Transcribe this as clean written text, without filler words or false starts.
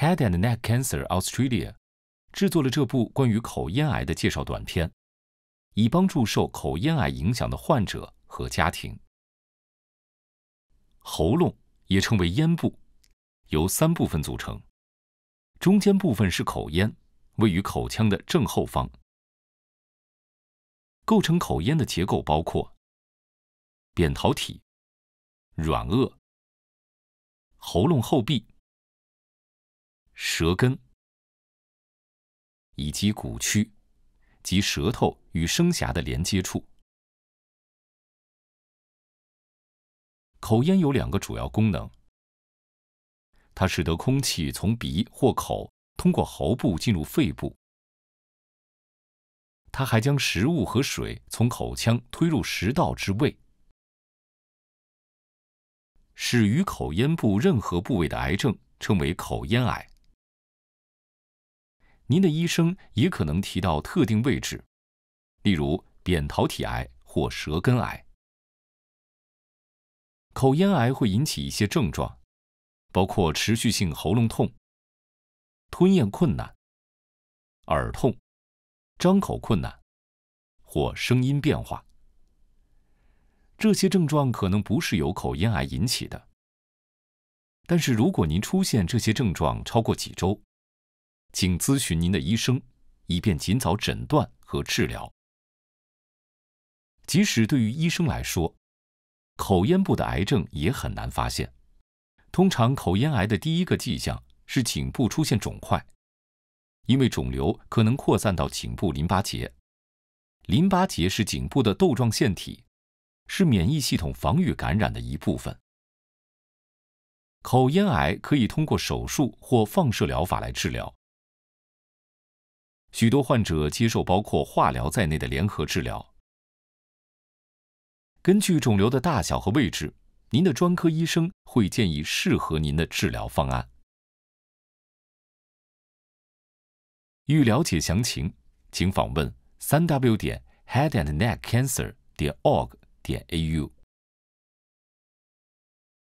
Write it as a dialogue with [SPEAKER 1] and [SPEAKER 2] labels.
[SPEAKER 1] Head and Neck Cancer Australia 制作了这部关于口咽癌的介绍短片，以帮助受口咽癌影响的患者和家庭。喉咙也称为咽部，由3部分组成，中间部分是口咽，位于口腔的正后方。构成口咽的结构包括扁桃体、软腭、喉咙后壁、舌根以及骨区及舌头与声匣的连接处。口咽有2个主要功能，它使得空气从鼻或口通过喉部进入肺部，它还将食物和水从口腔推入食道之胃。始于口咽部任何部位的癌症称为口咽癌。您的医生也可能提到特定位置，例如扁桃体癌或舌根癌。口咽癌会引起一些症状，包括持续性喉咙痛、吞咽困难、耳痛、张口困难或声音变化。这些症状可能不是由口咽癌引起的，但是如果您出现这些症状超过几周，请咨询您的医生，以便尽早诊断和治疗。即使对于医生来说，口咽部的癌症也很难发现。通常口咽癌的第一个迹象是颈部出现肿块，因为肿瘤可能扩散到颈部淋巴结。淋巴结是颈部的豆状腺体，是免疫系统防御感染的一部分。口咽癌可以通过手术或放射疗法来治疗。许多患者接受包括化疗在内的联合治疗。根据肿瘤的大小和位置，您的专科医生会建议适合您的治疗方案。欲了解详情，请访问3w.headandneckcancer.org.au。